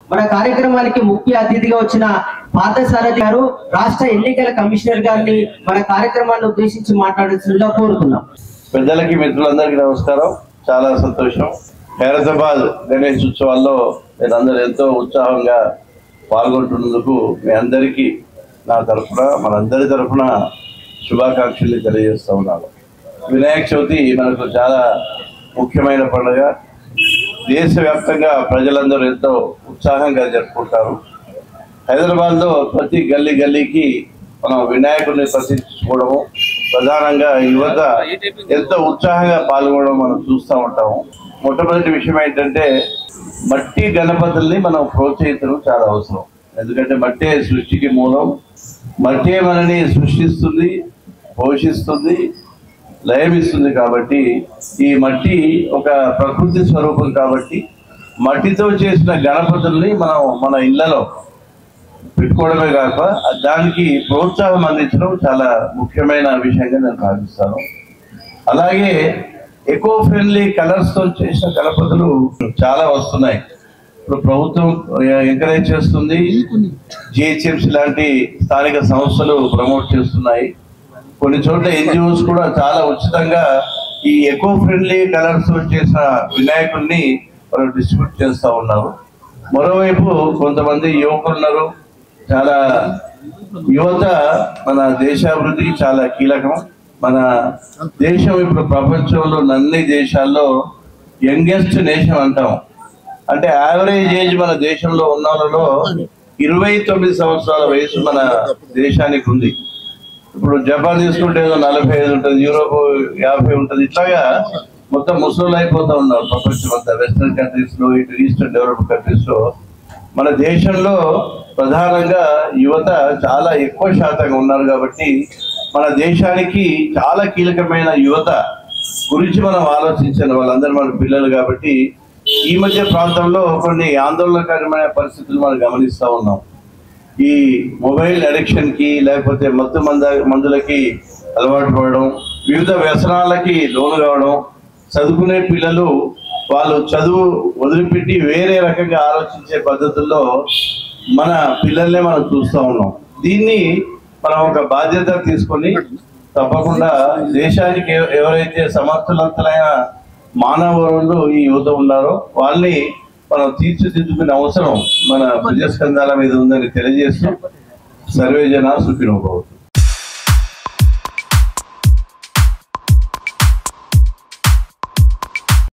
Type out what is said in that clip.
మన కార్యక్రమానికి ముఖ్య అతిథిగా వచ్చిన పార్థసారథి గారు రాష్ట్ర ఎన్నికల కమిషనర్ గారిని మన కార్యక్రమాన్ని ఉద్దేశించి మాట్లాడాల్సిందిగా కోరుతున్నాం. పెద్దలకి మిత్రులందరికీ నమస్కారం. చాలా సంతోషం. ఖైరతాబాద్ గణేష్ ఉత్సవాల్లో మీరందరూ ఎంతో ఉత్సాహంగా పాల్గొంటున్నందుకు మీ అందరికీ నా తరఫున మనందరి తరఫున శుభాకాంక్షలు తెలియజేస్తూ ఉన్నాను. వినాయక చవితి మనకు చాలా ముఖ్యమైన పండుగ. దేశవ్యాప్తంగా ప్రజలందరూ ఎంతో ఉత్సాహంగా జరుపుకుంటారు. హైదరాబాద్లో ప్రతి గల్లీకి మనం వినాయకుడిని ప్రతిష్ఠించుకోవడము, ప్రధానంగా యువత ఎంతో ఉత్సాహంగా పాల్గొనడం మనం చూస్తూ ఉంటాము. మొట్టమొదటి విషయం ఏంటంటే మట్టి గణపతుల్ని మనం ప్రోత్సహించడం చాలా అవసరం. ఎందుకంటే మట్టే సృష్టికి మూలం. మట్టే మనని సృష్టిస్తుంది, పోషిస్తుంది, లయమిస్తుంది. కాబట్టి ఈ మట్టి ఒక ప్రకృతి స్వరూపం. కాబట్టి మట్టితో చేసిన గణపతుల్ని మనం మన ఇళ్లలో పెట్టుకోవడమే కాక దానికి ప్రోత్సాహం అందించడం చాలా ముఖ్యమైన విషయంగా నేను భావిస్తాను. అలాగే ఎకో ఫ్రెండ్లీ కలర్స్ తో చేసిన గణపతులు చాలా వస్తున్నాయి. ఇప్పుడు ప్రభుత్వం ఎంకరేజ్ చేస్తుంది, జిహెచ్ఎంసీ లాంటి స్థానిక సంస్థలు ప్రమోట్ చేస్తున్నాయి. కొన్ని చోట్ల ఎన్జిఓస్ కూడా చాలా ఉచితంగా ఈ ఎకో ఫ్రెండ్లీ కలర్స్ తో చేసిన వినాయకుడిని వాళ్ళు డిస్ట్రిబ్యూట్ చేస్తూ ఉన్నారు. మరోవైపు కొంతమంది యువకులు ఉన్నారు. చాలా యువత మన దేశాభివృద్ధికి చాలా కీలకం. మన దేశం ఇప్పుడు ప్రపంచంలో అన్ని దేశాల్లో యంగెస్ట్ నేషన్ అంటాం. అంటే యావరేజ్ ఏజ్ మన దేశంలో ఉన్న వాళ్ళలో 29 సంవత్సరాల వయసు మన దేశానికి ఉంది. ఇప్పుడు జపాన్ తీసుకుంటే 45 ఉంటుంది, యూరోప్ 50 ఉంటుంది. ఇట్లాగా మొత్తం ముసలు అయిపోతూ ఉన్నారు ప్రపంచం అంతా. వెస్టర్న్ కంట్రీస్ లో, ఇటు ఈస్టర్న్ డెవలప్డ్ కంట్రీస్ లో మన దేశంలో ప్రధానంగా యువత చాలా ఎక్కువ శాతంగా ఉన్నారు. కాబట్టి మన దేశానికి చాలా కీలకమైన యువత గురించి మనం ఆలోచించిన వాళ్ళందరూ మన పిల్లలు. కాబట్టి ఈ మధ్య ప్రాంతంలో కొన్ని ఆందోళనకరమైన పరిస్థితులు మనం గమనిస్తూ ఉన్నాం. ఈ మొబైల్ అడిక్షన్ కి, లేకపోతే మత్తు మందులకి అలవాటు పడడం, వివిధ వ్యసనాలకి లోను కావడం, చదువుకునే పిల్లలు వాళ్ళు చదువు వదిలిపెట్టి వేరే రకంగా ఆలోచించే పద్ధతుల్లో మన పిల్లల్నే మనం చూస్తూ ఉన్నాం. దీన్ని మనం ఒక బాధ్యత తీసుకొని తప్పకుండా దేశానికి ఎవరైతే సమర్థవంతులైన మానవులు ఈ యువత ఉన్నారో వాళ్ళని మనం తీర్చిదిద్దుకునే అవసరం మన ప్రజాస్కంధాల మీద ఉందని తెలియజేస్తూ సర్వే జన సుఖినో భవంతు.